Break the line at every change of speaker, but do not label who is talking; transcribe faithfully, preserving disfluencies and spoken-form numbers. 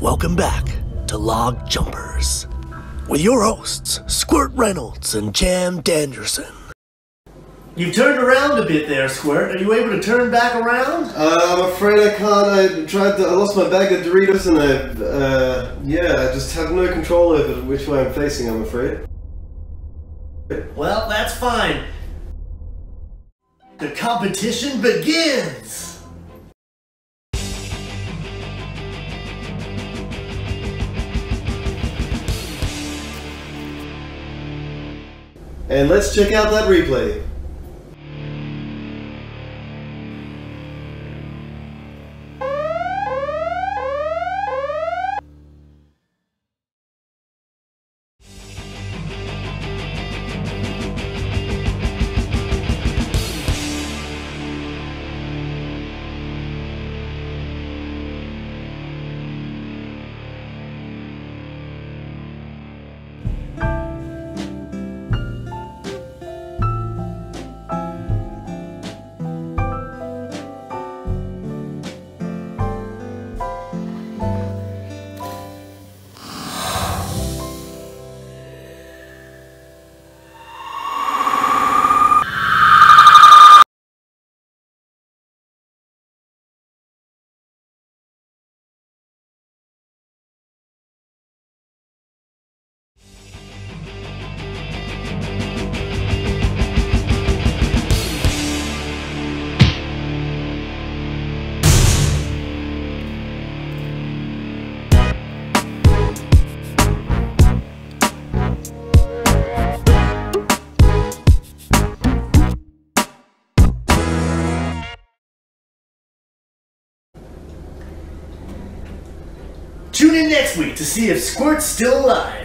Welcome back to Log Jumpers with your hosts, Squirt Reynolds and Jam Danderson. You've turned around a bit there, Squirt. Are you able to turn back around?
Uh, I'm afraid I can't. I tried to. I lost my bag of Doritos and I, uh, yeah, I just have no control over which way I'm facing, I'm afraid.
Well, that's fine. The competition begins!
And let's check out that replay.
Tune in next week to see if Squirt's still alive.